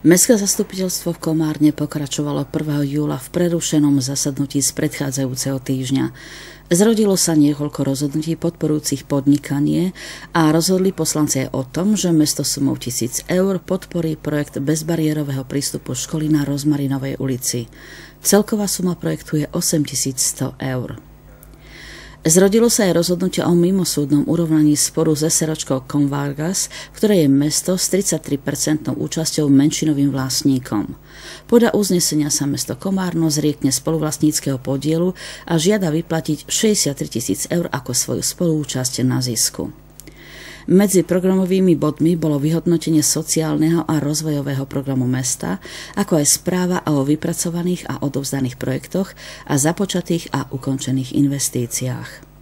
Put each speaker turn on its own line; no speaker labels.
Mestské zastupiteľstvo v Komárne pokračovalo 1. júla v prerušenom zasadnutí z predchádzajúceho týždňa. Zrodilo sa niekoľko rozhodnutí podporujúcich podnikanie a rozhodli poslanci aj o tom, že mesto sumou 1 000 eur podporí projekt bezbariérového prístupu školy na Rozmarinovej ulici. Celková suma projektu je 8 100 eur. Zrodilo sa aj rozhodnutie o mimosúdnom urovnaní sporu s SROčkou Convargas, v ktorej je mesto s 33% účasťou menšinovým vlastníkom. Podľa uznesenia sa mesto Komárno zriekne spoluvlastníckeho podielu a žiada vyplatiť 63 000 eur ako svoju spoluúčasť na zisku. Medzi programovými bodmi bolo vyhodnotenie sociálneho a rozvojového programu mesta, ako aj správa o vypracovaných a odovzdaných projektoch a započatých a ukončených investíciách.